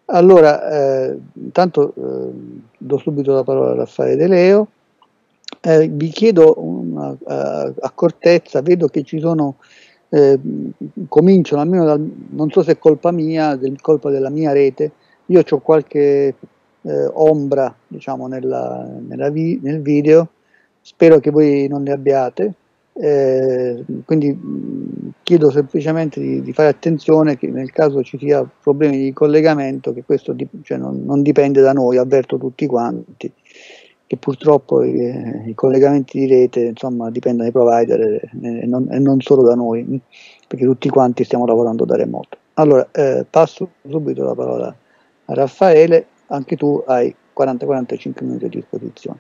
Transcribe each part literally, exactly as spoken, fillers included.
Allora, eh, intanto eh, do subito la parola a Raffaele De Leo. Eh, vi chiedo una uh, accortezza, vedo che ci sono, eh, cominciano, almeno dal, non so se è colpa mia, del colpa della mia rete, io ho qualche eh, ombra, diciamo, nella, nella vi, nel video, spero che voi non ne abbiate, eh, quindi mh, chiedo semplicemente di, di fare attenzione che nel caso ci sia problemi di collegamento, che questo di, cioè non, non dipende da noi, avverto tutti quanti che purtroppo i, i collegamenti di rete insomma dipendono dai provider e, e, non, e non solo da noi, perché tutti quanti stiamo lavorando da remoto. Allora, eh, passo subito la parola a Raffaele, anche tu hai quaranta quarantacinque minuti a disposizione.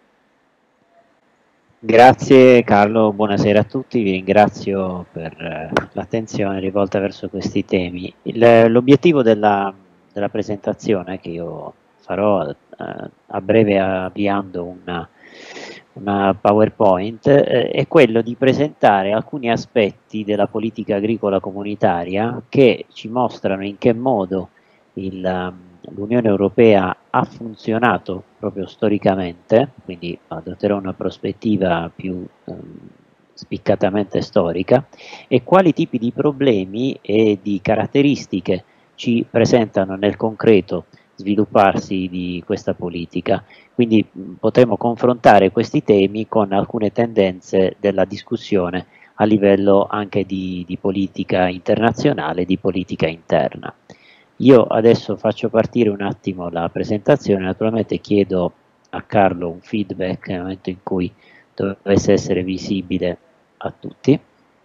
Grazie Carlo, buonasera a tutti, vi ringrazio per eh, l'attenzione rivolta verso questi temi. Il- L'obiettivo della, della presentazione che io farò eh, a breve avviando una, una PowerPoint eh, è quello di presentare alcuni aspetti della politica agricola comunitaria che ci mostrano in che modo il, um, l'Unione Europea ha funzionato proprio storicamente, quindi adotterò una prospettiva più um, spiccatamente storica, e quali tipi di problemi e di caratteristiche ci presentano nel concreto svilupparsi di questa politica. Quindi mh, potremo confrontare questi temi con alcune tendenze della discussione a livello anche di, di politica internazionale, di politica interna. Io adesso faccio partire un attimo la presentazione, naturalmente chiedo a Carlo un feedback nel momento in cui dovesse essere visibile a tutti.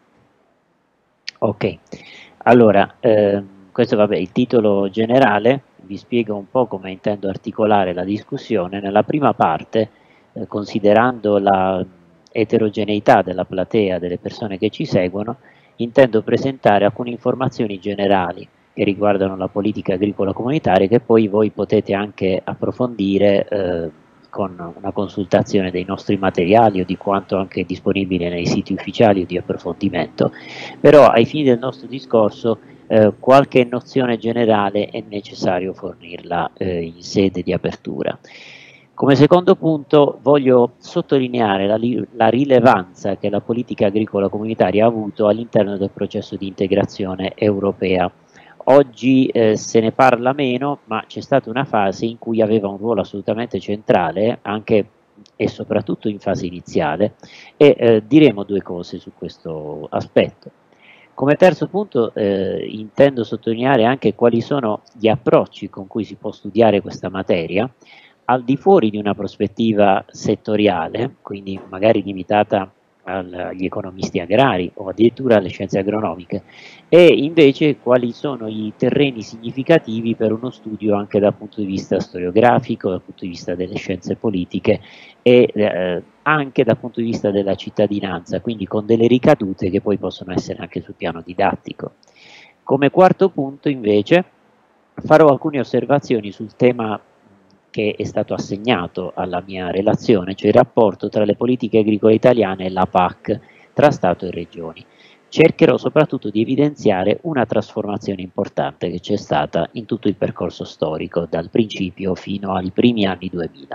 Ok, allora, ehm, questo vabbè, il titolo generale, vi spiego un po' come intendo articolare la discussione. Nella prima parte, eh, considerando la eterogeneità della platea delle persone che ci seguono, intendo presentare alcune informazioni generali che riguardano la politica agricola comunitaria che poi voi potete anche approfondire eh, con una consultazione dei nostri materiali o di quanto anche disponibile nei siti ufficiali o di approfondimento. Però ai fini del nostro discorso eh, qualche nozione generale è necessario fornirla eh, in sede di apertura. Come secondo punto voglio sottolineare la, la rilevanza che la politica agricola comunitaria ha avuto all'interno del processo di integrazione europea. Oggi eh, se ne parla meno, ma c'è stata una fase in cui aveva un ruolo assolutamente centrale, anche e soprattutto in fase iniziale, e eh, diremo due cose su questo aspetto. Come terzo punto eh, intendo sottolineare anche quali sono gli approcci con cui si può studiare questa materia, al di fuori di una prospettiva settoriale, quindi magari limitata agli economisti agrari o addirittura alle scienze agronomiche, e invece quali sono i terreni significativi per uno studio anche dal punto di vista storiografico, dal punto di vista delle scienze politiche e eh, anche dal punto di vista della cittadinanza, quindi con delle ricadute che poi possono essere anche sul piano didattico. Come quarto punto invece farò alcune osservazioni sul tema che è stato assegnato alla mia relazione, cioè il rapporto tra le politiche agricole italiane e la P A C, tra Stato e Regioni. Cercherò soprattutto di evidenziare una trasformazione importante che c'è stata in tutto il percorso storico, dal principio fino ai primi anni duemila,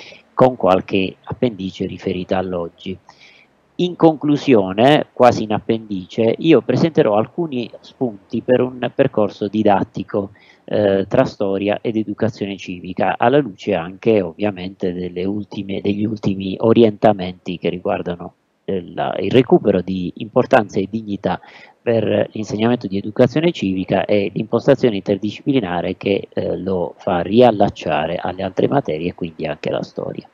con qualche appendice riferita all'oggi. In conclusione, quasi in appendice, io presenterò alcuni spunti per un percorso didattico eh, tra storia ed educazione civica, alla luce anche ovviamente delle ultime, degli ultimi orientamenti che riguardano il, il recupero di importanza e dignità per l'insegnamento di educazione civica e l'impostazione interdisciplinare che eh, lo fa riallacciare alle altre materie e quindi anche alla storia.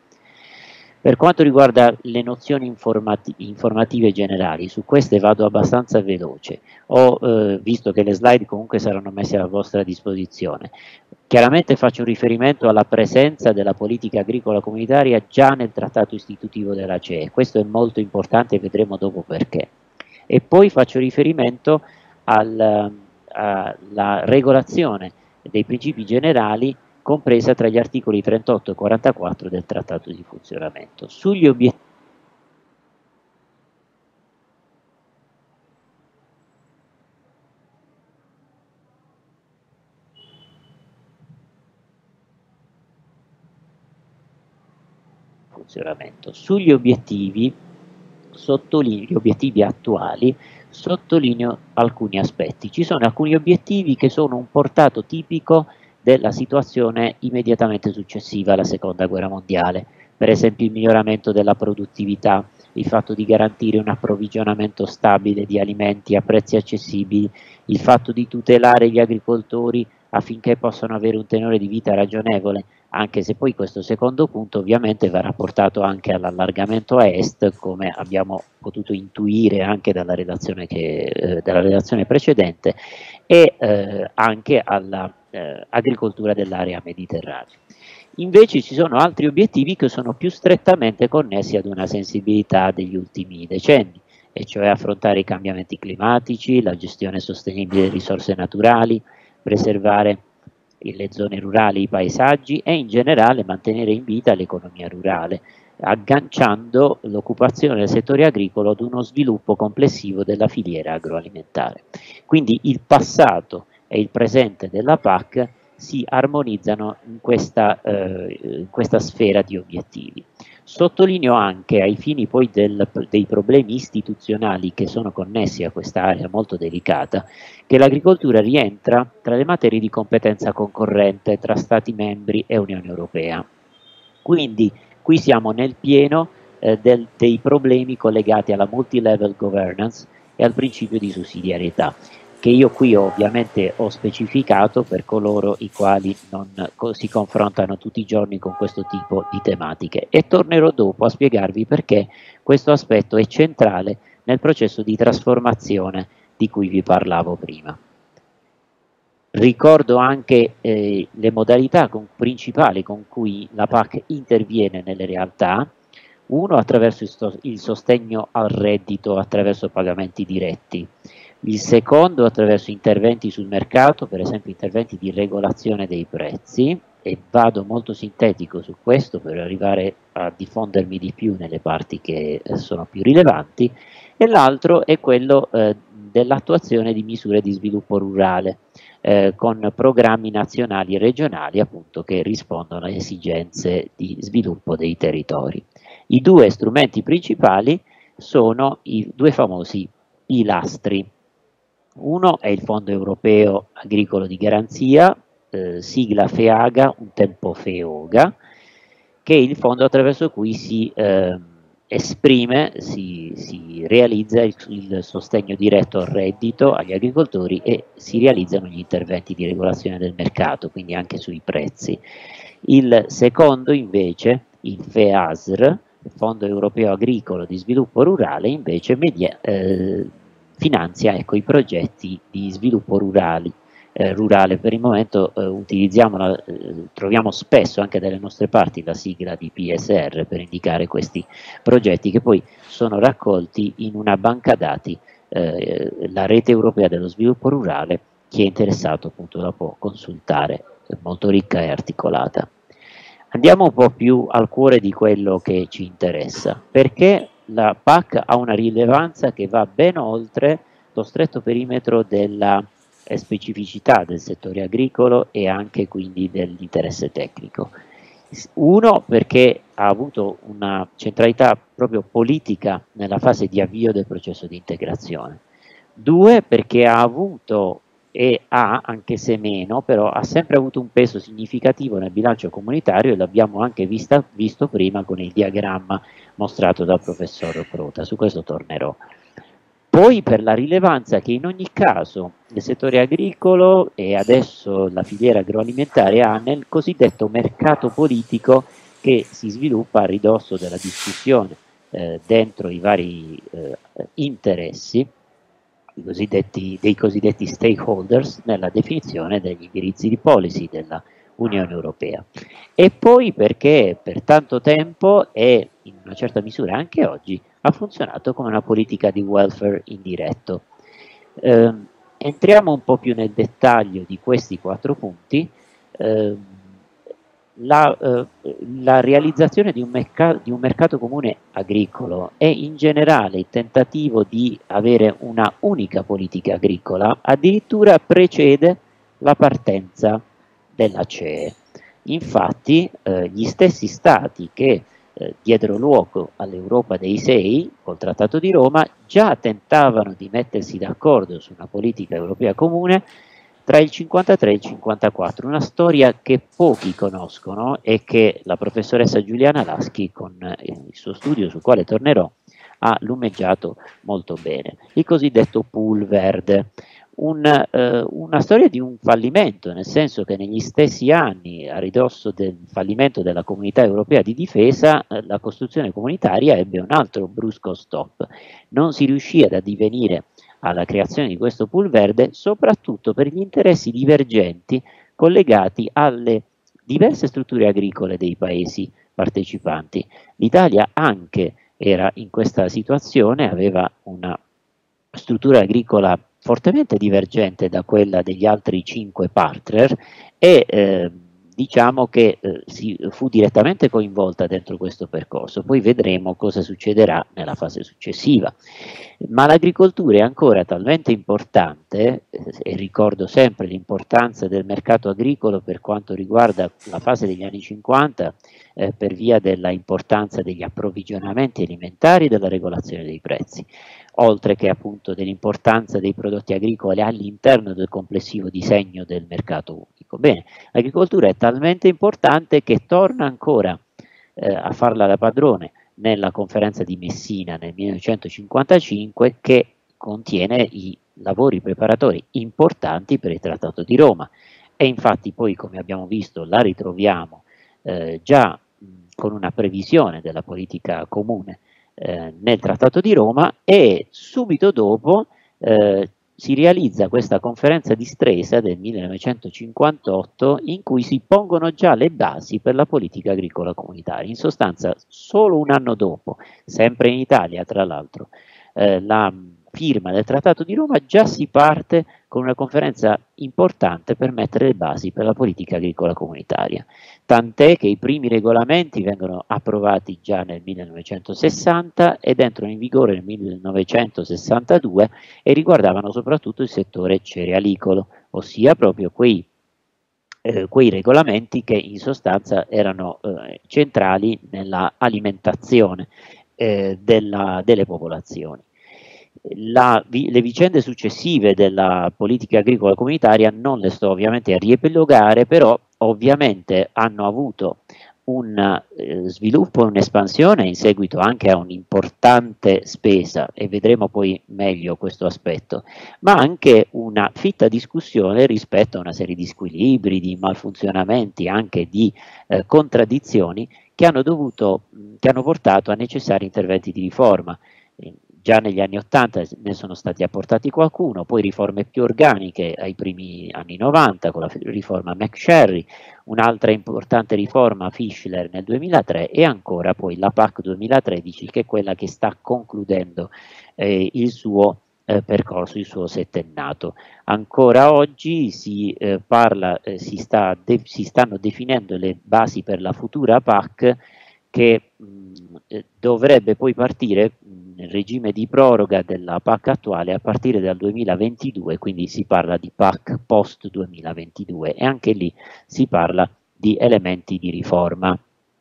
Per quanto riguarda le nozioni informati informative generali, su queste vado abbastanza veloce. Ho eh, visto che le slide comunque saranno messe a vostra disposizione. Chiaramente faccio riferimento alla presenza della politica agricola comunitaria già nel trattato istitutivo della C E, questo è molto importante e vedremo dopo perché. E poi faccio riferimento al, alla regolazione dei principi generali compresa tra gli articoli trentotto e quarantaquattro del Trattato di funzionamento. Sugli obiettivi funzionamento. Sugli obiettivi, sottolineo, gli obiettivi attuali, sottolineo alcuni aspetti. Ci sono alcuni obiettivi che sono un portato tipico della situazione immediatamente successiva alla seconda guerra mondiale, per esempio il miglioramento della produttività, il fatto di garantire un approvvigionamento stabile di alimenti a prezzi accessibili, il fatto di tutelare gli agricoltori affinché possano avere un tenore di vita ragionevole, anche se poi questo secondo punto ovviamente va rapportato anche all'allargamento a est, come abbiamo potuto intuire anche dalla relazione, che, eh, dalla relazione precedente, e eh, anche all'agricoltura eh, dell'area mediterranea. Invece ci sono altri obiettivi che sono più strettamente connessi ad una sensibilità degli ultimi decenni, e cioè affrontare i cambiamenti climatici, la gestione sostenibile delle risorse naturali, preservare le zone rurali, i paesaggi e in generale mantenere in vita l'economia rurale, agganciando l'occupazione del settore agricolo ad uno sviluppo complessivo della filiera agroalimentare. Quindi il passato e il presente della P A C si armonizzano in questa, eh, in questa sfera di obiettivi. Sottolineo anche, ai fini poi del, dei problemi istituzionali che sono connessi a questa area molto delicata, che l'agricoltura rientra tra le materie di competenza concorrente tra Stati membri e Unione Europea. Quindi qui siamo nel pieno eh, del, dei problemi collegati alla multi-level governance e al principio di sussidiarietà, che io qui ovviamente ho specificato per coloro i quali non si confrontano tutti i giorni con questo tipo di tematiche, e tornerò dopo a spiegarvi perché questo aspetto è centrale nel processo di trasformazione di cui vi parlavo prima. Ricordo anche eh, le modalità con, principali con cui la P A C interviene nelle realtà. Uno, attraverso il, il sostegno al reddito attraverso pagamenti diretti. Il secondo, attraverso interventi sul mercato, per esempio interventi di regolazione dei prezzi, e vado molto sintetico su questo per arrivare a diffondermi di più nelle parti che eh, sono più rilevanti. E l'altro è quello eh, dell'attuazione di misure di sviluppo rurale, eh, con programmi nazionali e regionali appunto che rispondono alle esigenze di sviluppo dei territori. I due strumenti principali sono i due famosi pilastri. Uno è il Fondo Europeo Agricolo di Garanzia, eh, sigla FEAGA, un tempo FEOGA, che è il fondo attraverso cui si eh, esprime, si, si realizza il, il sostegno diretto al reddito agli agricoltori e si realizzano gli interventi di regolazione del mercato, quindi anche sui prezzi. Il secondo invece, il FEASR, il Fondo Europeo Agricolo di Sviluppo Rurale, invece media, eh, finanzia ecco, i progetti di sviluppo rurali, eh, rurale. Per il momento eh, utilizziamo la, eh, troviamo spesso anche dalle nostre parti la sigla di P S R per indicare questi progetti, che poi sono raccolti in una banca dati, eh, la Rete Europea dello Sviluppo Rurale. Chi è interessato appunto la può consultare, è molto ricca e articolata. Andiamo un po' più al cuore di quello che ci interessa, perché la P A C ha una rilevanza che va ben oltre lo stretto perimetro della eh, specificità del settore agricolo e anche quindi dell'interesse tecnico. Uno, perché ha avuto una centralità proprio politica nella fase di avvio del processo di integrazione. Due, perché ha avuto e ha, anche se meno, però ha sempre avuto un peso significativo nel bilancio comunitario, e l'abbiamo anche vista, visto prima con il diagramma mostrato dal professor Prota, su questo tornerò. Poi per la rilevanza che in ogni caso il settore agricolo e adesso la filiera agroalimentare ha nel cosiddetto mercato politico che si sviluppa a ridosso della discussione eh, dentro i vari eh, interessi I cosiddetti, dei cosiddetti stakeholders nella definizione degli indirizzi di policy della Unione Europea. E poi perché per tanto tempo e in una certa misura anche oggi ha funzionato come una politica di welfare indiretto. Eh, entriamo un po' più nel dettaglio di questi quattro punti. Eh, La, eh, la realizzazione di un, di un mercato comune agricolo e in generale il tentativo di avere una unica politica agricola addirittura precede la partenza della C E. Infatti eh, gli stessi stati che eh, diedero luogo all'Europa dei sei col Trattato di Roma, già tentavano di mettersi d'accordo su una politica europea comune tra il cinquantatré e il cinquantaquattro, una storia che pochi conoscono e che la professoressa Giuliana Laschi, con eh, il suo studio sul quale tornerò, ha lumeggiato molto bene. Il cosiddetto pool verde, un, eh, una storia di un fallimento, nel senso che negli stessi anni, a ridosso del fallimento della Comunità Europea di Difesa, eh, la costruzione comunitaria ebbe un altro brusco stop. Non si riuscì ad addivenire alla creazione di questo pool verde, soprattutto per gli interessi divergenti collegati alle diverse strutture agricole dei paesi partecipanti. L'Italia anche era in questa situazione, aveva una struttura agricola fortemente divergente da quella degli altri cinque partner e eh, diciamo che eh, si fu direttamente coinvolta dentro questo percorso. Poi vedremo cosa succederà nella fase successiva. Ma l'agricoltura è ancora talmente importante, eh, e ricordo sempre l'importanza del mercato agricolo per quanto riguarda la fase degli anni cinquanta, eh, per via della importanza degli approvvigionamenti alimentari e della regolazione dei prezzi, oltre che appunto dell'importanza dei prodotti agricoli all'interno del complessivo disegno del mercato unico. Bene, l'agricoltura è talmente importante che torna ancora eh, a farla da padrone nella conferenza di Messina nel millenovecentocinquantacinque, che contiene i lavori preparatori importanti per il Trattato di Roma, e infatti poi, come abbiamo visto, la ritroviamo eh, già mh, con una previsione della politica comune eh, nel Trattato di Roma, e subito dopo eh, si realizza questa conferenza di Stresa del millenovecentocinquantotto, in cui si pongono già le basi per la politica agricola comunitaria. In sostanza, solo un anno dopo, sempre in Italia tra l'altro, eh, la firma del Trattato di Roma, già si parte con una conferenza importante per mettere le basi per la politica agricola comunitaria. Tant'è che i primi regolamenti vengono approvati già nel millenovecentosessanta ed entrano in vigore nel millenovecentosessantadue e riguardavano soprattutto il settore cerealicolo, ossia proprio quei, eh, quei regolamenti che in sostanza erano eh, centrali nella alimentazione eh, della, delle popolazioni. La, vi, le vicende successive della politica agricola comunitaria non le sto ovviamente a riepilogare, però ovviamente hanno avuto un eh, sviluppo e un'espansione in seguito anche a un'importante spesa, e vedremo poi meglio questo aspetto, ma anche una fitta discussione rispetto a una serie di squilibri, di malfunzionamenti, anche di eh, contraddizioni che hanno dovuto, che hanno portato a necessari interventi di riforma. Già negli anni Ottanta ne sono stati apportati qualcuno, poi riforme più organiche ai primi anni novanta con la riforma McSherry, un'altra importante riforma Fischler nel duemilatré, e ancora poi la P A C duemilatredici, che è quella che sta concludendo eh, il suo eh, percorso, il suo settennato. Ancora oggi si eh, parla, eh, si, sta de- si stanno definendo le basi per la futura P A C, che mh, dovrebbe poi partire nel regime di proroga della P A C attuale a partire dal duemilaventidue, quindi si parla di P A C post duemilaventidue, e anche lì si parla di elementi di riforma.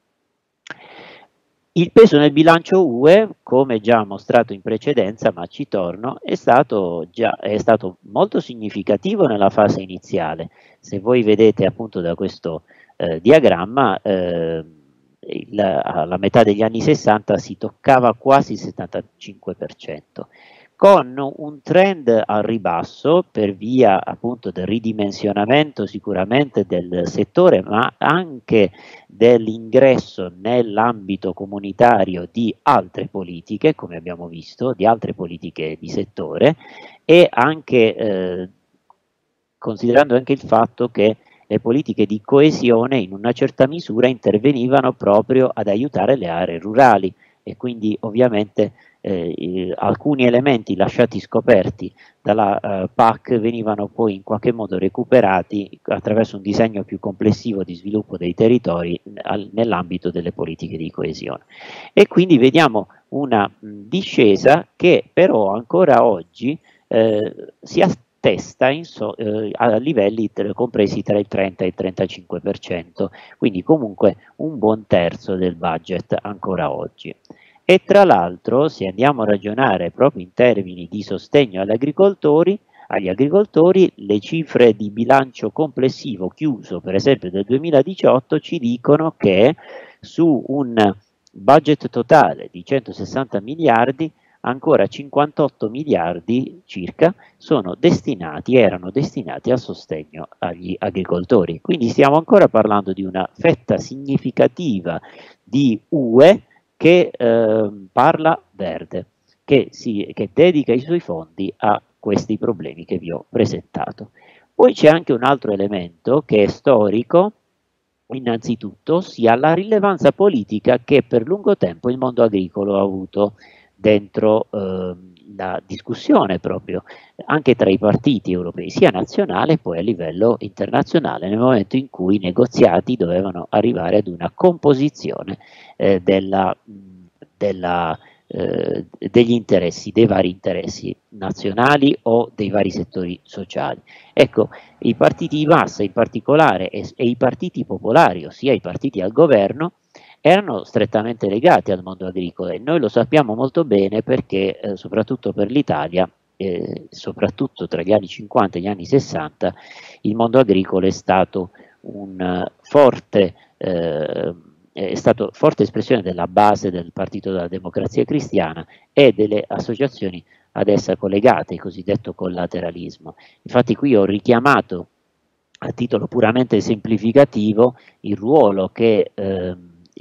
Il peso nel bilancio U E, come già mostrato in precedenza, ma ci torno, è stato, già, è stato molto significativo nella fase iniziale. Se voi vedete appunto da questo eh, diagramma, eh, Il, alla metà degli anni sessanta si toccava quasi il settantacinque per cento, con un trend al ribasso per via appunto del ridimensionamento sicuramente del settore, ma anche dell'ingresso nell'ambito comunitario di altre politiche, come abbiamo visto, di altre politiche di settore, e anche eh, considerando anche il fatto che le politiche di coesione in una certa misura intervenivano proprio ad aiutare le aree rurali, e quindi ovviamente eh, alcuni elementi lasciati scoperti dalla eh, P A C venivano poi in qualche modo recuperati attraverso un disegno più complessivo di sviluppo dei territori al, nell'ambito delle politiche di coesione. E quindi vediamo una mh, discesa che però ancora oggi eh, si, attesta in so, eh, a livelli tra, compresi tra il trenta e il trentacinque per cento, quindi comunque un buon terzo del budget ancora oggi. E tra l'altro, se andiamo a ragionare proprio in termini di sostegno agli agricoltori, agli agricoltori, le cifre di bilancio complessivo chiuso, per esempio del duemiladiciotto, ci dicono che su un budget totale di centosessanta miliardi, ancora cinquantotto miliardi circa sono destinati, erano destinati al sostegno agli agricoltori. Quindi stiamo ancora parlando di una fetta significativa di U E che eh, parla verde, che, si, che dedica i suoi fondi a questi problemi che vi ho presentato. Poi c'è anche un altro elemento che è storico, innanzitutto, ossia la rilevanza politica che per lungo tempo il mondo agricolo ha avuto dentro eh, la discussione proprio anche tra i partiti europei, sia nazionale e poi a livello internazionale, nel momento in cui i negoziati dovevano arrivare ad una composizione eh, della, della, eh, degli interessi, dei vari interessi nazionali o dei vari settori sociali. Ecco, i partiti di massa in particolare e, e i partiti popolari, ossia i partiti al governo, erano strettamente legati al mondo agricolo e noi lo sappiamo molto bene perché eh, soprattutto per l'Italia, eh, soprattutto tra gli anni cinquanta e gli anni sessanta, il mondo agricolo è stato un uh, forte eh, è stato forte espressione della base del Partito della Democrazia Cristiana e delle associazioni ad essa collegate, il cosiddetto collateralismo. Infatti qui ho richiamato a titolo puramente esemplificativo il ruolo che eh,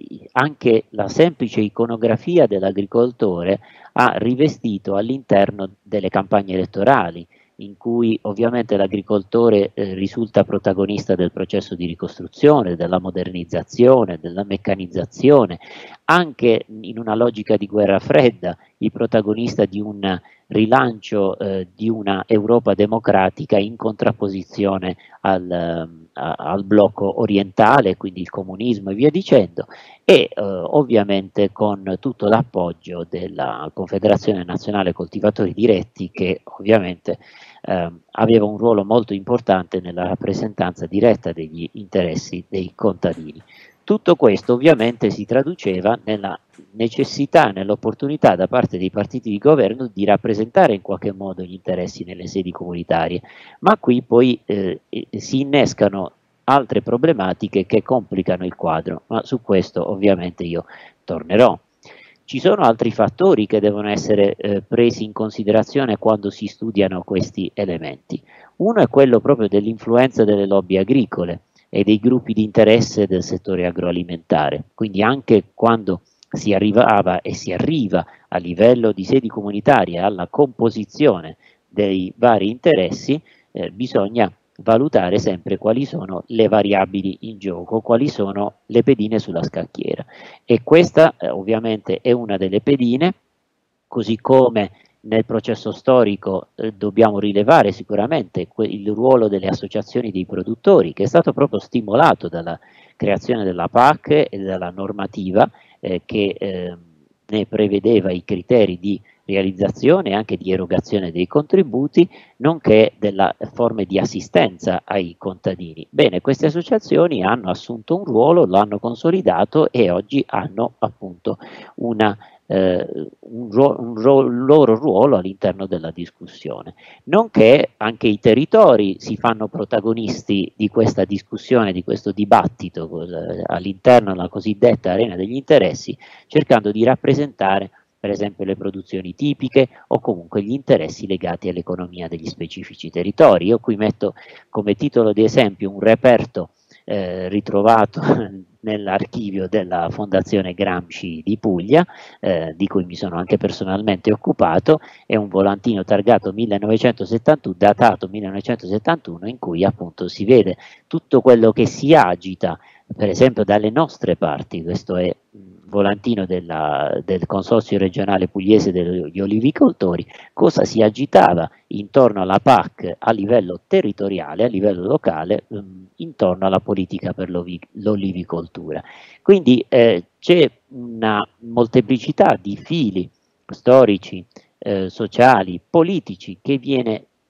anche la semplice iconografia dell'agricoltore ha rivestito all'interno delle campagne elettorali, in cui ovviamente l'agricoltore eh, risulta protagonista del processo di ricostruzione, della modernizzazione, della meccanizzazione, anche in una logica di guerra fredda, il protagonista di un rilancio eh, di una Europa democratica in contrapposizione al, a, al blocco orientale, quindi il comunismo e via dicendo, e eh, ovviamente con tutto l'appoggio della Confederazione Nazionale Coltivatori Diretti che ovviamente eh, aveva un ruolo molto importante nella rappresentanza diretta degli interessi dei contadini. Tutto questo ovviamente si traduceva nella necessità, nell'opportunità da parte dei partiti di governo di rappresentare in qualche modo gli interessi nelle sedi comunitarie, ma qui poi eh, si innescano altre problematiche che complicano il quadro, ma su questo ovviamente io tornerò. Ci sono altri fattori che devono essere eh, presi in considerazione quando si studiano questi elementi. Uno è quello proprio dell'influenza delle lobby agricole e dei gruppi di interesse del settore agroalimentare, quindi anche quando si arrivava e si arriva a livello di sedi comunitarie alla composizione dei vari interessi, eh, bisogna valutare sempre quali sono le variabili in gioco, quali sono le pedine sulla scacchiera, e questa eh, ovviamente è una delle pedine, così come nel processo storico eh, dobbiamo rilevare sicuramente il ruolo delle associazioni dei produttori, che è stato proprio stimolato dalla creazione della P A C e dalla normativa eh, che eh, ne prevedeva i criteri di realizzazione e anche di erogazione dei contributi, nonché delle forme di assistenza ai contadini. Bene, queste associazioni hanno assunto un ruolo, lo hanno consolidato e oggi hanno appunto una Eh, un, ro- un ro- loro ruolo all'interno della discussione, nonché anche i territori si fanno protagonisti di questa discussione, di questo dibattito eh, all'interno della cosiddetta arena degli interessi, cercando di rappresentare per esempio le produzioni tipiche o comunque gli interessi legati all'economia degli specifici territori. Io qui metto come titolo di esempio un reperto eh, ritrovato nell'archivio della Fondazione Gramsci di Puglia, eh, di cui mi sono anche personalmente occupato, è un volantino targato millenovecentosettantuno, datato millenovecentosettantuno, in cui appunto si vede tutto quello che si agita, per esempio dalle nostre parti. Questo è volantino della, del Consorzio regionale pugliese degli olivicoltori, cosa si agitava intorno alla P A C a livello territoriale, a livello locale, mh, intorno alla politica per l'olivicoltura. Quindi eh, c'è una molteplicità di fili storici, eh, sociali, politici che viene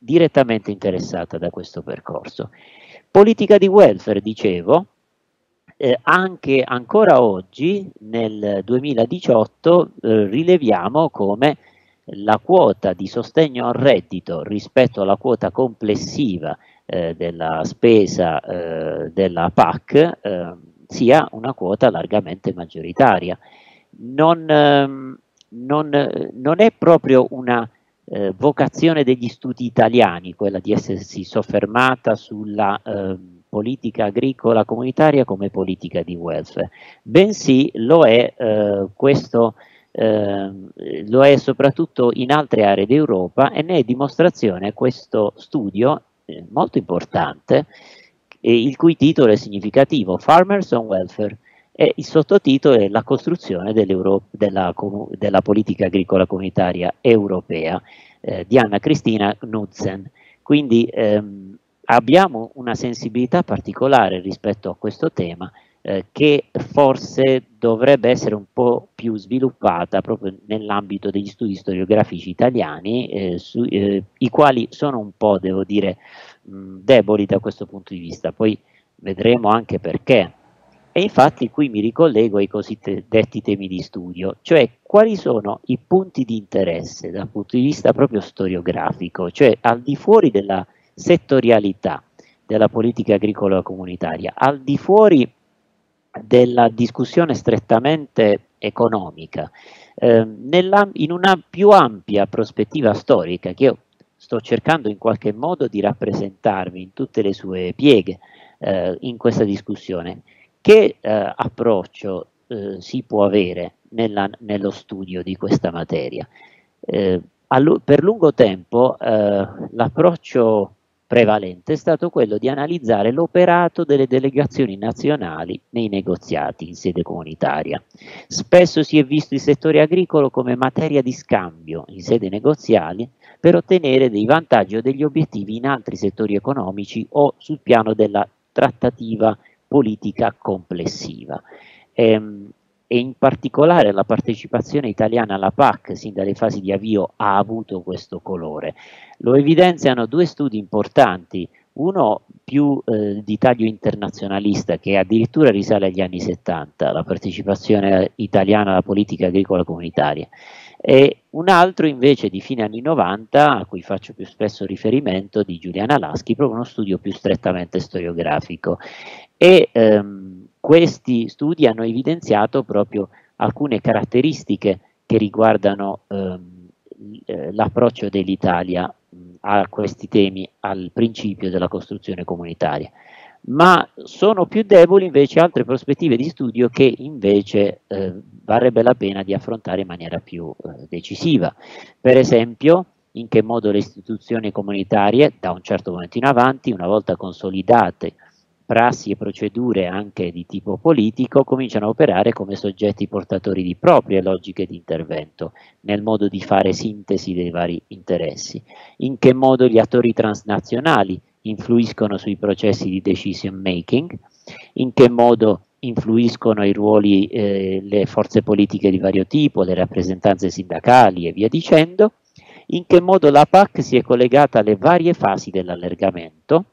direttamente interessata da questo percorso. Politica di welfare, dicevo, eh, anche ancora oggi, nel duemiladiciotto, eh, rileviamo come la quota di sostegno al reddito rispetto alla quota complessiva eh, della spesa eh, della P A C eh, sia una quota largamente maggioritaria. Non, ehm, non, non è proprio una eh, vocazione degli studi italiani quella di essersi soffermata sulla eh, politica agricola comunitaria come politica di welfare, bensì lo è eh, questo eh, lo è soprattutto in altre aree d'Europa, e ne è dimostrazione questo studio eh, molto importante, eh, il cui titolo è significativo, Farmers on Welfare, e il sottotitolo è La costruzione della, della politica agricola comunitaria europea, eh, di Anna Cristina Knudsen. Quindi ehm, abbiamo una sensibilità particolare rispetto a questo tema, eh, che forse dovrebbe essere un po' più sviluppata proprio nell'ambito degli studi storiografici italiani, eh, su, eh, i quali sono un po', devo dire, mh, deboli da questo punto di vista. Poi vedremo anche perché. E infatti qui mi ricollego ai cosiddetti temi di studio, cioè quali sono i punti di interesse dal punto di vista proprio storiografico, cioè al di fuori della settorialità della politica agricola comunitaria, al di fuori della discussione strettamente economica, eh, nella, in una più ampia prospettiva storica che io sto cercando in qualche modo di rappresentarvi in tutte le sue pieghe eh, in questa discussione. Che eh, approccio eh, si può avere nella, nello studio di questa materia? Eh, per lungo tempo eh, l'approccio prevalente è stato quello di analizzare l'operato delle delegazioni nazionali nei negoziati in sede comunitaria. Spesso si è visto il settore agricolo come materia di scambio in sede negoziali per ottenere dei vantaggi o degli obiettivi in altri settori economici o sul piano della trattativa politica complessiva. Ehm, e in particolare la partecipazione italiana alla P A C sin dalle fasi di avvio ha avuto questo colore. Lo evidenziano due studi importanti, uno più eh, di taglio internazionalista che addirittura risale agli anni settanta, la partecipazione italiana alla politica agricola comunitaria, e un altro invece di fine anni novanta, a cui faccio più spesso riferimento, di Giuliana Laschi, proprio uno studio più strettamente storiografico. E ehm, questi studi hanno evidenziato proprio alcune caratteristiche che riguardano ehm, l'approccio dell'Italia a questi temi al principio della costruzione comunitaria, ma sono più deboli invece altre prospettive di studio che invece eh, varrebbe la pena di affrontare in maniera più eh, decisiva. Per esempio, in che modo le istituzioni comunitarie, da un certo momento in avanti, una volta consolidate prassi e procedure anche di tipo politico, cominciano a operare come soggetti portatori di proprie logiche di intervento, nel modo di fare sintesi dei vari interessi. In che modo gli attori transnazionali influiscono sui processi di decision making, in che modo influiscono i ruoli, eh, le forze politiche di vario tipo, le rappresentanze sindacali e via dicendo, in che modo la P A C si è collegata alle varie fasi dell'allargamento,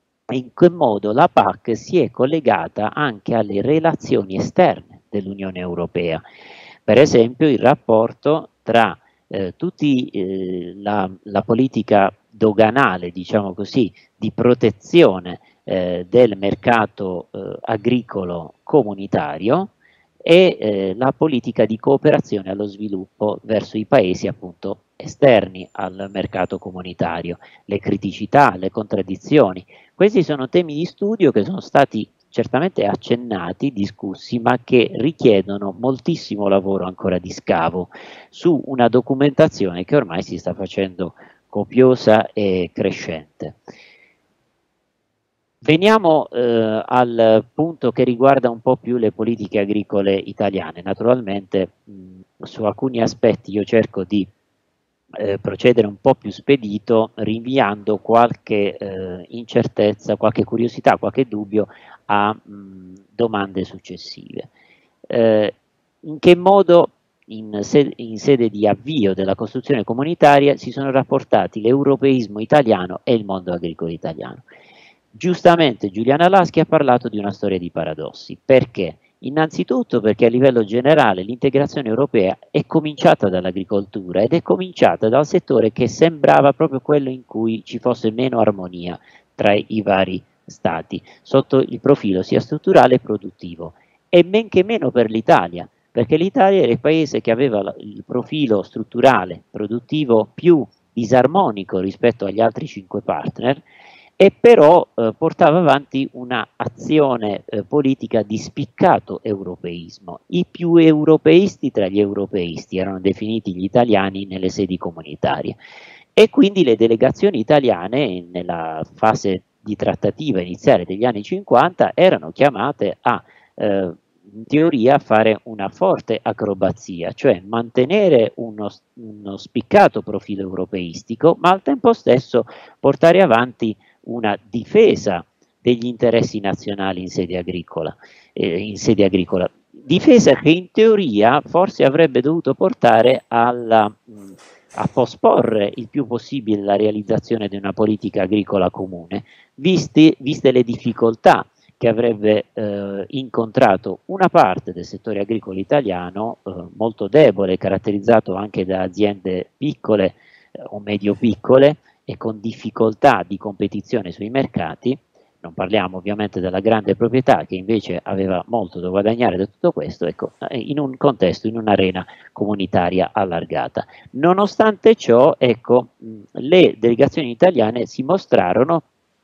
in che modo la P A C si è collegata anche alle relazioni esterne dell'Unione Europea. Per esempio il rapporto tra eh, tutti eh, la, la politica doganale, diciamo così, di protezione eh, del mercato eh, agricolo comunitario e eh, la politica di cooperazione allo sviluppo verso i paesi appunto esterni al mercato comunitario, le criticità, le contraddizioni. Questi sono temi di studio che sono stati certamente accennati, discussi, ma che richiedono moltissimo lavoro ancora di scavo su una documentazione che ormai si sta facendo copiosa e crescente. Veniamo eh, al punto che riguarda un po' più le politiche agricole italiane. Naturalmente mh, su alcuni aspetti io cerco di eh, procedere un po' più spedito, rinviando qualche eh, incertezza, qualche curiosità, qualche dubbio a mh, domande successive. Eh, in che modo in, se in sede di avvio della costruzione comunitaria si sono rapportati l'europeismo italiano e il mondo agricolo italiano. Giustamente Giuliana Laschi ha parlato di una storia di paradossi. Perché? Innanzitutto perché a livello generale l'integrazione europea è cominciata dall'agricoltura ed è cominciata dal settore che sembrava proprio quello in cui ci fosse meno armonia tra i vari stati, sotto il profilo sia strutturale che produttivo, e men che meno per l'Italia, perché l'Italia era il paese che aveva il profilo strutturale, produttivo più disarmonico rispetto agli altri cinque partner, e però eh, portava avanti un'azione eh, politica di spiccato europeismo. I più europeisti tra gli europeisti erano definiti gli italiani nelle sedi comunitarie, e quindi le delegazioni italiane nella fase di trattativa iniziale degli anni cinquanta erano chiamate a eh, in teoria fare una forte acrobazia, cioè mantenere uno, uno spiccato profilo europeistico, ma al tempo stesso portare avanti una difesa degli interessi nazionali in sede agricola, eh, in sede agricola. Difesa che in teoria forse avrebbe dovuto portare alla, mh, a posporre il più possibile la realizzazione di una politica agricola comune, visti, viste le difficoltà che avrebbe eh, incontrato una parte del settore agricolo italiano eh, molto debole, caratterizzato anche da aziende piccole eh, o medio-piccole e con difficoltà di competizione sui mercati. Non parliamo ovviamente della grande proprietà che invece aveva molto da guadagnare da tutto questo, ecco, in un contesto, in un'arena comunitaria allargata. Nonostante ciò, ecco, le delegazioni italiane si mostrarono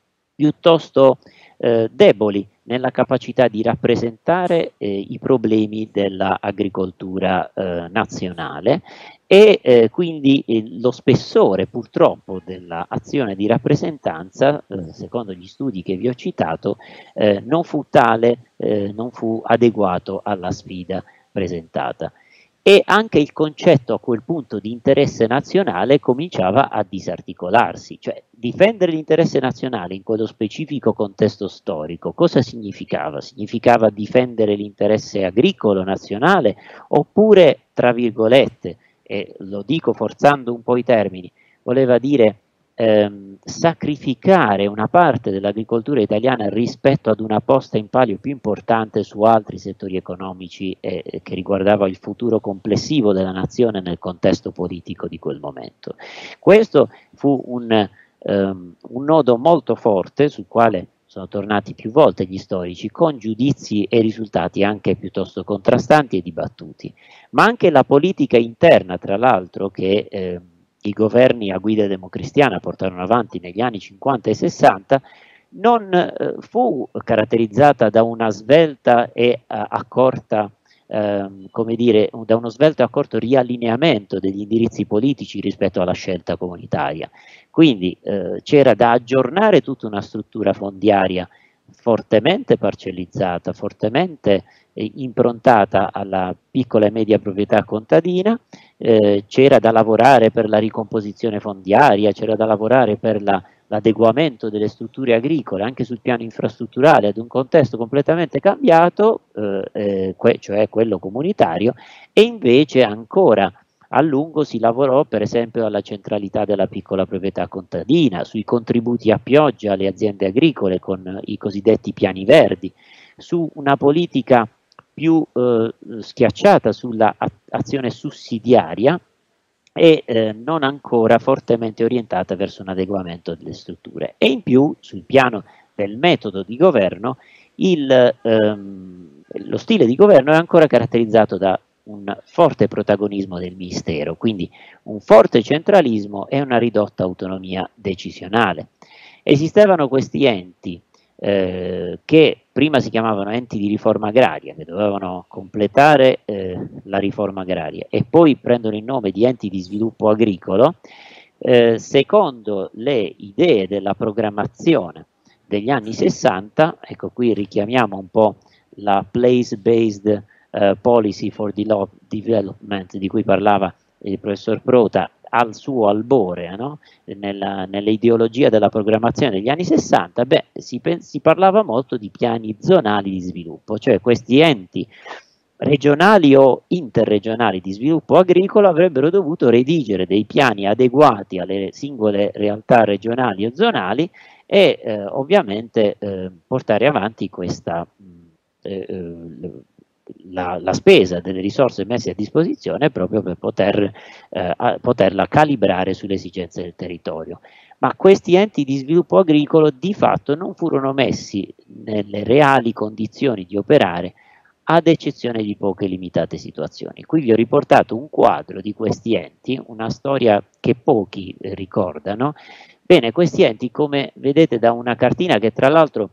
piuttosto eh, deboli nella capacità di rappresentare eh, i problemi dell'agricoltura eh, nazionale, e eh, quindi eh, lo spessore purtroppo dell'azione di rappresentanza, eh, secondo gli studi che vi ho citato, eh, non fu tale, eh, non fu adeguato alla sfida presentata. E anche il concetto a quel punto di interesse nazionale cominciava a disarticolarsi, cioè difendere l'interesse nazionale in quello specifico contesto storico, cosa significava? Significava difendere l'interesse agricolo nazionale, oppure, tra virgolette, e lo dico forzando un po' i termini, voleva dire ehm, sacrificare una parte dell'agricoltura italiana rispetto ad una posta in palio più importante su altri settori economici eh, che riguardava il futuro complessivo della nazione nel contesto politico di quel momento. Questo fu un, ehm, un nodo molto forte sul quale sono tornati più volte gli storici, con giudizi e risultati anche piuttosto contrastanti e dibattuti, ma anche la politica interna, tra l'altro, che eh, i governi a guida democristiana portarono avanti negli anni cinquanta e sessanta, non eh, fu caratterizzata da una svelta e eh, accorta, ehm, come dire, da uno svelto e accorto riallineamento degli indirizzi politici rispetto alla scelta comunitaria. Quindi eh, c'era da aggiornare tutta una struttura fondiaria fortemente parcellizzata, fortemente eh, improntata alla piccola e media proprietà contadina, eh, c'era da lavorare per la ricomposizione fondiaria, c'era da lavorare per la, l'adeguamento delle strutture agricole anche sul piano infrastrutturale ad un contesto completamente cambiato, eh, eh, que- cioè quello comunitario, e invece ancora a lungo si lavorò per esempio alla centralità della piccola proprietà contadina, sui contributi a pioggia alle aziende agricole con i cosiddetti piani verdi, su una politica più eh, schiacciata sulla azione sussidiaria e eh, non ancora fortemente orientata verso un adeguamento delle strutture. E in più, sul piano del metodo di governo, il, ehm, lo stile di governo è ancora caratterizzato da un forte protagonismo del ministero, quindi un forte centralismo e una ridotta autonomia decisionale. Esistevano questi enti eh, che prima si chiamavano enti di riforma agraria, che dovevano completare eh, la riforma agraria, e poi prendono il nome di enti di sviluppo agricolo, eh, secondo le idee della programmazione degli anni sessanta. Ecco, qui richiamiamo un po' la place-based Uh, policy for development di cui parlava il professor Prota al suo albore, no? Nella, nell'ideologia della programmazione degli anni sessanta. Beh, si, si parlava molto di piani zonali di sviluppo, cioè questi enti regionali o interregionali di sviluppo agricolo avrebbero dovuto redigere dei piani adeguati alle singole realtà regionali o zonali e eh, ovviamente eh, portare avanti questa eh, eh, la, la spesa delle risorse messe a disposizione proprio per poter, eh, a, poterla calibrare sulle esigenze del territorio. Ma questi enti di sviluppo agricolo di fatto non furono messi nelle reali condizioni di operare, ad eccezione di poche limitate situazioni. Qui vi ho riportato un quadro di questi enti, una storia che pochi eh, ricordano. Bene, questi enti, come vedete da una cartina che tra l'altro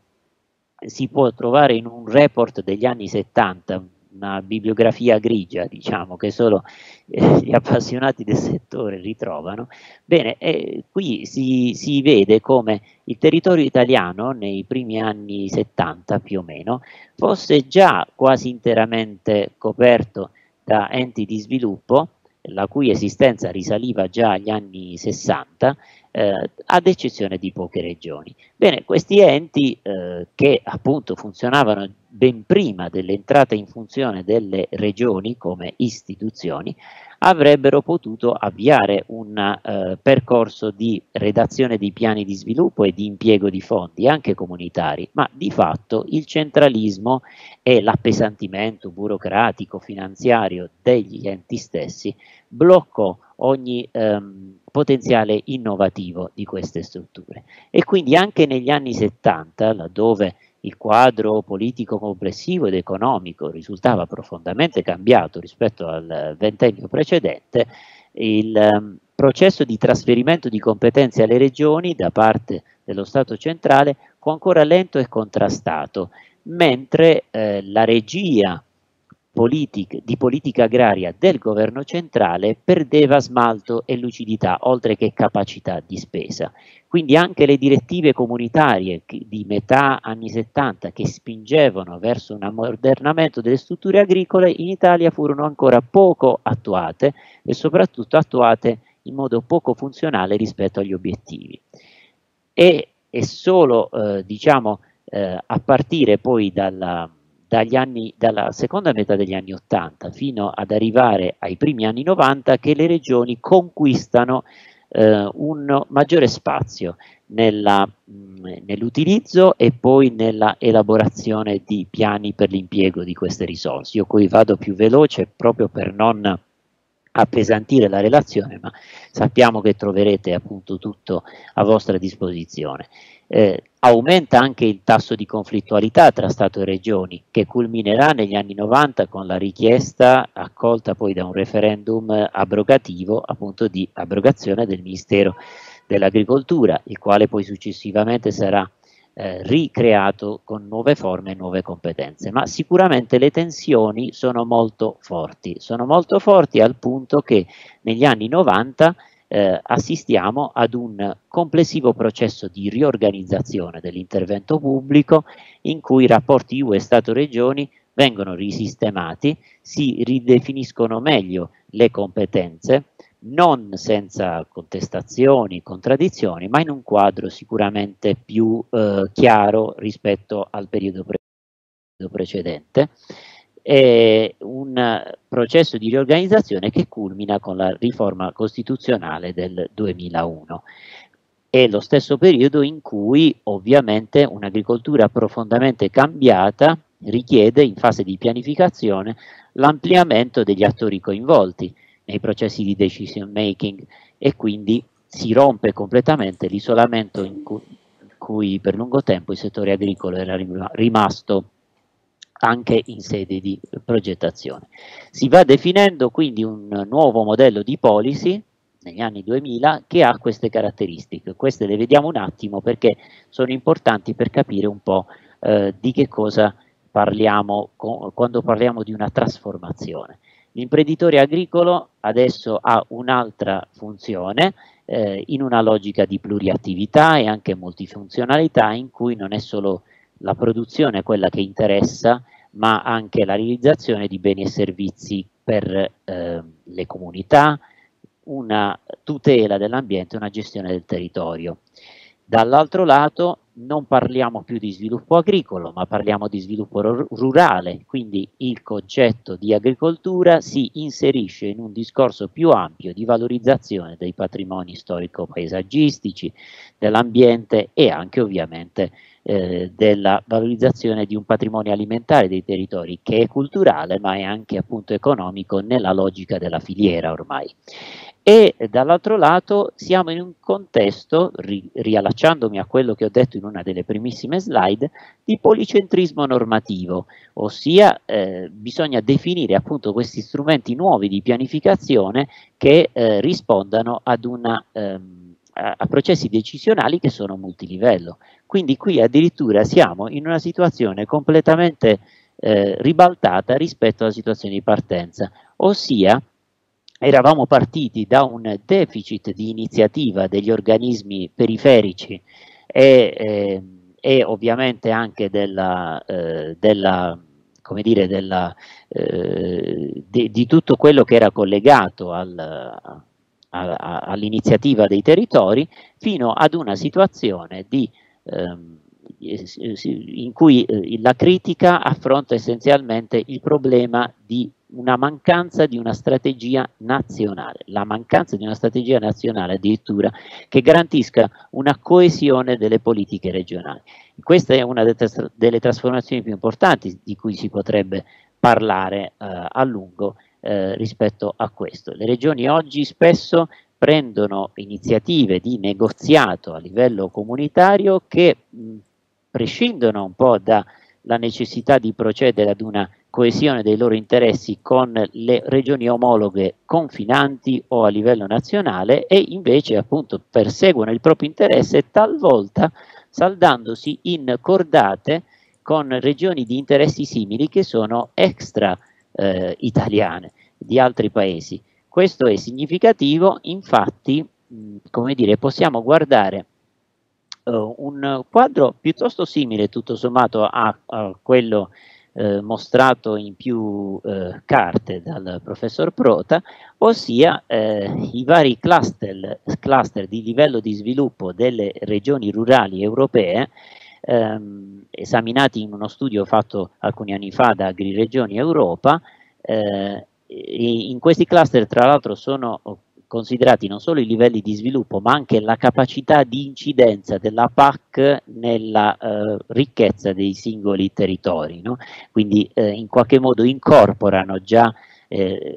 si può trovare in un report degli anni settanta, una bibliografia grigia, diciamo, che solo eh, gli appassionati del settore ritrovano. Bene, eh, qui si, si vede come il territorio italiano nei primi anni settanta più o meno fosse già quasi interamente coperto da enti di sviluppo, la cui esistenza risaliva già agli anni sessanta, eh, ad eccezione di poche regioni. Bene, questi enti eh, che appunto funzionavano ben prima dell'entrata in funzione delle regioni come istituzioni, avrebbero potuto avviare un eh, percorso di redazione di piani di sviluppo e di impiego di fondi anche comunitari, ma di fatto il centralismo e l'appesantimento burocratico finanziario degli enti stessi bloccò ogni ehm, potenziale innovativo di queste strutture. E quindi anche negli anni settanta, laddove il quadro politico complessivo ed economico risultava profondamente cambiato rispetto al ventennio precedente, il um, processo di trasferimento di competenze alle regioni da parte dello Stato centrale fu ancora lento e contrastato, mentre eh, la regia politica, di politica agraria del governo centrale perdeva smalto e lucidità, oltre che capacità di spesa. Quindi anche le direttive comunitarie di metà anni settanta che spingevano verso un ammodernamento delle strutture agricole in Italia furono ancora poco attuate e soprattutto attuate in modo poco funzionale rispetto agli obiettivi. E è solo eh, diciamo, eh, a partire poi dalla dagli anni, dalla seconda metà degli anni ottanta fino ad arrivare ai primi anni novanta che le regioni conquistano eh, un maggiore spazio nella, mh, nell'utilizzo e poi nella elaborazione di piani per l'impiego di queste risorse. Io qui vado più veloce proprio per non appesantire la relazione, ma sappiamo che troverete appunto tutto a vostra disposizione. Eh, aumenta anche il tasso di conflittualità tra Stato e Regioni, che culminerà negli anni novanta con la richiesta accolta poi da un referendum abrogativo, appunto di abrogazione del Ministero dell'Agricoltura, il quale poi successivamente sarà eh, ricreato con nuove forme e nuove competenze, ma sicuramente le tensioni sono molto forti, sono molto forti al punto che negli anni novanta eh, assistiamo ad un complessivo processo di riorganizzazione dell'intervento pubblico in cui i rapporti U E Stato-Regioni vengono risistemati, si ridefiniscono meglio le competenze, non senza contestazioni, contraddizioni, ma in un quadro sicuramente più eh, chiaro rispetto al periodo, pre- precedente. È un processo di riorganizzazione che culmina con la riforma costituzionale del duemilauno. È lo stesso periodo in cui ovviamente un'agricoltura profondamente cambiata richiede in fase di pianificazione l'ampliamento degli attori coinvolti nei processi di decision making e quindi si rompe completamente l'isolamento in cui, in cui per lungo tempo il settore agricolo era rimasto anche in sede di progettazione. Si va definendo quindi un nuovo modello di policy negli anni duemila che ha queste caratteristiche. Queste le vediamo un attimo perché sono importanti per capire un po' eh, di che cosa parliamo con, quando parliamo di una trasformazione. L'imprenditore agricolo adesso ha un'altra funzione eh, in una logica di pluriattività e anche multifunzionalità in cui non è solo la produzione quella che interessa, ma anche la realizzazione di beni e servizi per eh, le comunità, una tutela dell'ambiente, una gestione del territorio. Dall'altro lato non parliamo più di sviluppo agricolo, ma parliamo di sviluppo rurale, quindi il concetto di agricoltura si inserisce in un discorso più ampio di valorizzazione dei patrimoni storico-paesaggistici, dell'ambiente e anche ovviamente eh, della valorizzazione di un patrimonio alimentare dei territori che è culturale ma è anche appunto economico nella logica della filiera ormai. E dall'altro lato siamo in un contesto, ri, riallacciandomi a quello che ho detto in una delle primissime slide, di policentrismo normativo, ossia eh, bisogna definire appunto questi strumenti nuovi di pianificazione che eh, rispondano ad una, ehm, a, a processi decisionali che sono multilivello. Quindi qui addirittura siamo in una situazione completamente eh, ribaltata rispetto alla situazione di partenza, ossia eravamo partiti da un deficit di iniziativa degli organismi periferici e, eh, e ovviamente anche della, eh, della come dire, della, eh, di, di tutto quello che era collegato al, a, a, all'iniziativa dei territori, fino ad una situazione di ehm, in cui eh, la critica affronta essenzialmente il problema di una mancanza di una strategia nazionale, la mancanza di una strategia nazionale addirittura che garantisca una coesione delle politiche regionali. Questa è una delle trasformazioni più importanti di cui si potrebbe parlare eh, a lungo eh, rispetto a questo. Le regioni oggi spesso prendono iniziative di negoziato a livello comunitario che mh, prescindono un po' dalla necessità di procedere ad una coesione dei loro interessi con le regioni omologhe confinanti o a livello nazionale e invece appunto perseguono il proprio interesse talvolta saldandosi in cordate con regioni di interessi simili che sono extra eh, italiane di altri paesi. Questo è significativo, infatti, mh, come dire, possiamo guardare uh, un quadro piuttosto simile tutto sommato a, a quello eh, mostrato in più eh, carte dal professor Prota, ossia eh, i vari cluster, cluster di livello di sviluppo delle regioni rurali europee, ehm, esaminati in uno studio fatto alcuni anni fa da AgriRegioni Europa. Eh, in questi cluster tra l'altro sono considerati non solo i livelli di sviluppo ma anche la capacità di incidenza della P A C nella eh, ricchezza dei singoli territori, no? Quindi eh, in qualche modo incorporano già eh,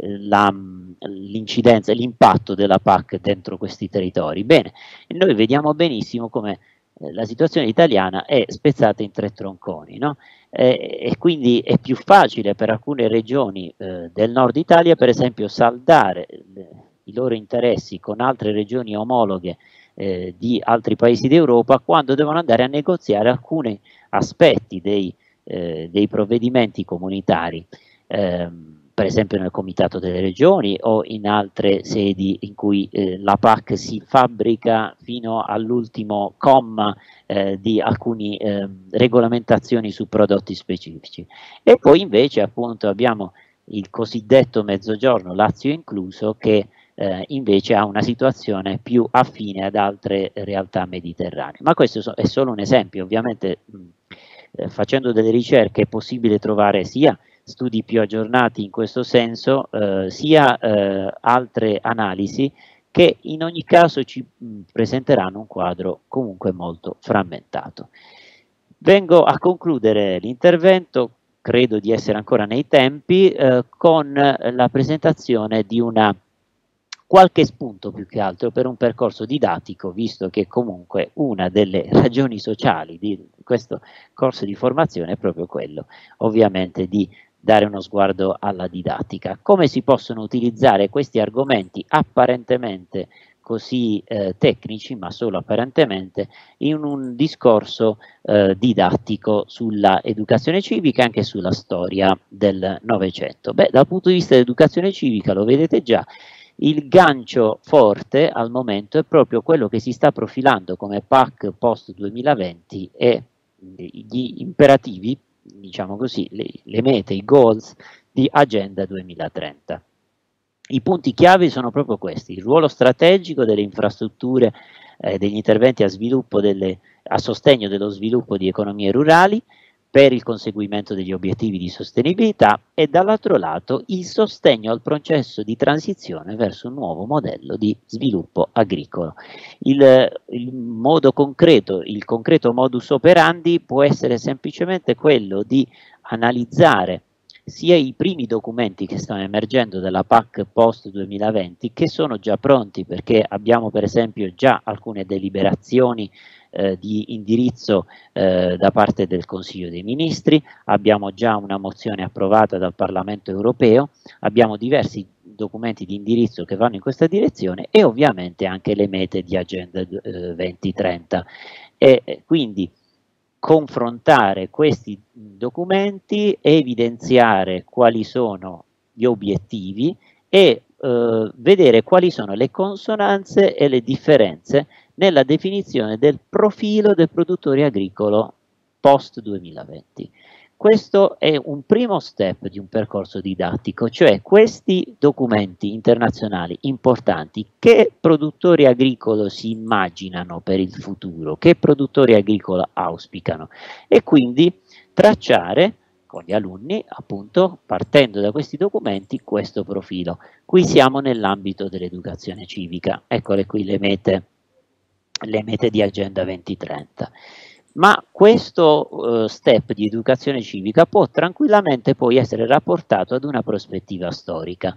l'incidenza, l'impatto della P A C dentro questi territori. Bene, e noi vediamo benissimo come eh, la situazione italiana è spezzata in tre tronconi, no? Eh, e quindi è più facile per alcune regioni eh, del nord Italia, per esempio, saldare le, i loro interessi con altre regioni omologhe eh, di altri paesi d'Europa quando devono andare a negoziare alcuni aspetti dei, eh, dei provvedimenti comunitari, eh, per esempio nel Comitato delle Regioni o in altre sedi in cui eh, la P A C si fabbrica fino all'ultimo comma eh, di alcune eh, regolamentazioni su prodotti specifici. E poi invece appunto abbiamo il cosiddetto Mezzogiorno, Lazio incluso, che eh, invece ha una situazione più affine ad altre realtà mediterranee. Ma questo so, è solo un esempio, ovviamente mh, eh, facendo delle ricerche è possibile trovare sia studi più aggiornati in questo senso, eh, sia eh, altre analisi che in ogni caso ci mh, presenteranno un quadro comunque molto frammentato. Vengo a concludere l'intervento, credo di essere ancora nei tempi, eh, con la presentazione di una qualche spunto più che altro per un percorso didattico, visto che comunque una delle ragioni sociali di questo corso di formazione è proprio quello, ovviamente, di dare uno sguardo alla didattica. Come si possono utilizzare questi argomenti apparentemente così eh, tecnici, ma solo apparentemente, in un discorso eh, didattico sulla educazione civica e anche sulla storia del Novecento. Beh, dal punto di vista dell'educazione civica, lo vedete già, il gancio forte al momento è proprio quello che si sta profilando come P A C post duemilaventi e gli imperativi, diciamo così, le, le mete, i goals di Agenda duemilatrenta. I punti chiave sono proprio questi: il ruolo strategico delle infrastrutture, eh, degli interventi a sviluppo delle a sostegno dello sviluppo di economie rurali, per il conseguimento degli obiettivi di sostenibilità e dall'altro lato il sostegno al processo di transizione verso un nuovo modello di sviluppo agricolo. Il, il modo concreto, il concreto modus operandi può essere semplicemente quello di analizzare sia i primi documenti che stanno emergendo dalla P A C post duemilaventi, che sono già pronti perché abbiamo per esempio già alcune deliberazioni eh, di indirizzo eh, da parte del Consiglio dei Ministri, abbiamo già una mozione approvata dal Parlamento europeo, abbiamo diversi documenti di indirizzo che vanno in questa direzione e ovviamente anche le mete di Agenda eh, duemilatrenta. E eh, quindi confrontare questi documenti, evidenziare quali sono gli obiettivi e eh, vedere quali sono le consonanze e le differenze nella definizione del profilo del produttore agricolo post duemilaventi. Questo è un primo step di un percorso didattico, cioè questi documenti internazionali importanti, che produttori agricoli si immaginano per il futuro, che produttori agricoli auspicano, e quindi tracciare con gli alunni, appunto, partendo da questi documenti, questo profilo. Qui siamo nell'ambito dell'educazione civica, eccole qui le mete, le mete di Agenda duemilatrenta. Ma questo uh, step di educazione civica può tranquillamente poi essere rapportato ad una prospettiva storica,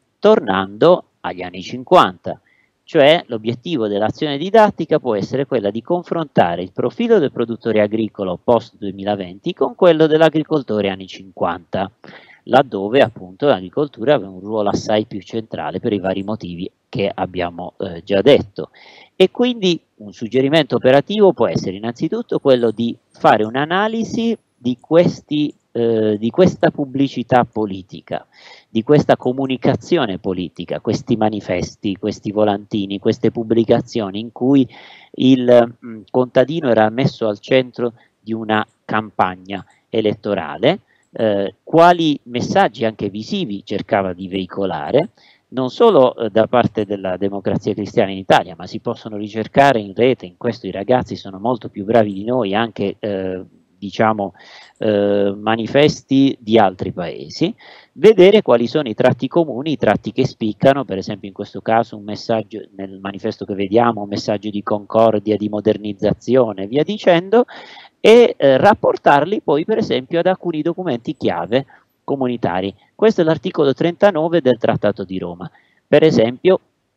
tornando agli anni cinquanta, cioè l'obiettivo dell'azione didattica può essere quella di confrontare il profilo del produttore agricolo post duemilaventi con quello dell'agricoltore anni cinquanta, laddove appunto l'agricoltura aveva un ruolo assai più centrale per i vari motivi che abbiamo eh, già detto. E quindi un suggerimento operativo può essere innanzitutto quello di fare un'analisi di, questi, eh, di questa pubblicità politica, di questa comunicazione politica, questi manifesti, questi volantini, queste pubblicazioni in cui il mh, contadino era messo al centro di una campagna elettorale, eh, quali messaggi anche visivi cercava di veicolare, non solo eh, da parte della Democrazia Cristiana in Italia, ma si possono ricercare in rete, in questo i ragazzi sono molto più bravi di noi, anche eh, diciamo eh, manifesti di altri paesi, vedere quali sono i tratti comuni, i tratti che spiccano, per esempio in questo caso un messaggio, nel manifesto che vediamo, un messaggio di concordia, di modernizzazione, via dicendo, e eh, rapportarli poi per esempio ad alcuni documenti chiave comunitari. Questo è l'articolo trentanove del Trattato di Roma. Per esempio,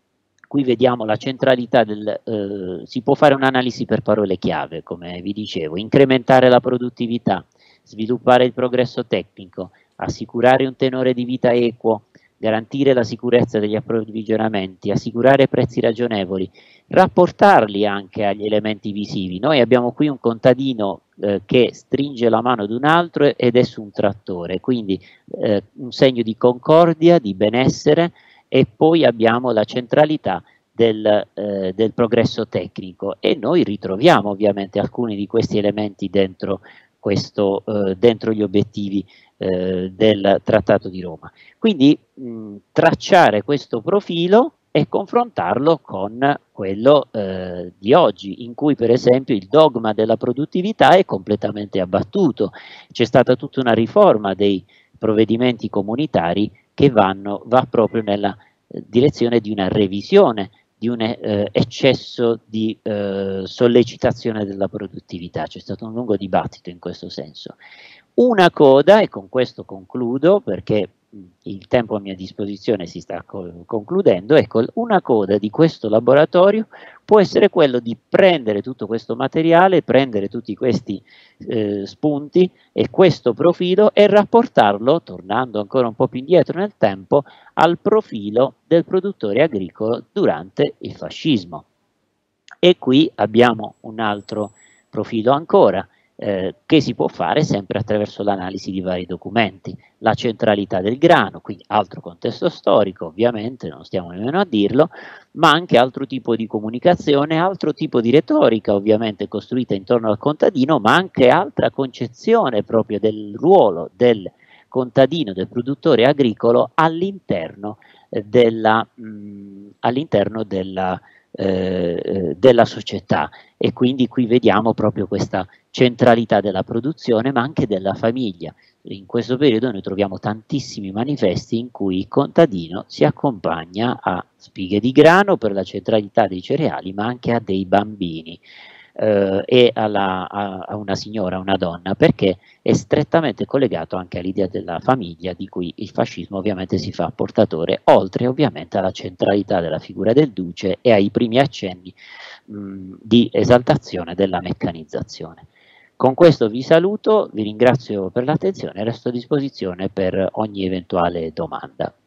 qui vediamo la centralità del, eh, si può fare un'analisi per parole chiave, come vi dicevo, incrementare la produttività, sviluppare il progresso tecnico, assicurare un tenore di vita equo, garantire la sicurezza degli approvvigionamenti, assicurare prezzi ragionevoli, rapportarli anche agli elementi visivi. Noi abbiamo qui un contadino eh, che stringe la mano di un altro ed è su un trattore, quindi eh, un segno di concordia, di benessere, e poi abbiamo la centralità del, eh, del progresso tecnico, e noi ritroviamo ovviamente alcuni di questi elementi dentro, questo, eh, dentro gli obiettivi eh, del Trattato di Roma. Quindi mh, tracciare questo profilo e confrontarlo con quello eh, di oggi, in cui per esempio il dogma della produttività è completamente abbattuto. C'è stata tutta una riforma dei provvedimenti comunitari che vanno, va proprio nella eh, direzione di una revisione, di un eh, eccesso di eh, sollecitazione della produttività. C'è stato un lungo dibattito in questo senso. Una coda, e con questo concludo perché il tempo a mia disposizione si sta co- concludendo, ecco, una coda di questo laboratorio può essere quello di prendere tutto questo materiale, prendere tutti questi eh, spunti e questo profilo e rapportarlo, tornando ancora un po' più indietro nel tempo, al profilo del produttore agricolo durante il fascismo. E qui abbiamo un altro profilo ancora, Eh, che si può fare sempre attraverso l'analisi di vari documenti. La centralità del grano, quindi altro contesto storico, ovviamente, non stiamo nemmeno a dirlo, ma anche altro tipo di comunicazione, altro tipo di retorica, ovviamente costruita intorno al contadino, ma anche altra concezione proprio del ruolo del contadino, del produttore agricolo all'interno eh, della, mh, all'interno della eh, della società, e quindi qui vediamo proprio questa centralità della produzione ma anche della famiglia. In questo periodo noi troviamo tantissimi manifesti in cui il contadino si accompagna a spighe di grano per la centralità dei cereali, ma anche a dei bambini eh, e alla, a, a una signora, una donna, perché è strettamente collegato anche all'idea della famiglia di cui il fascismo ovviamente si fa portatore, oltre ovviamente alla centralità della figura del duce e ai primi accenni mh, di esaltazione della meccanizzazione. Con questo vi saluto, vi ringrazio per l'attenzione e resto a disposizione per ogni eventuale domanda.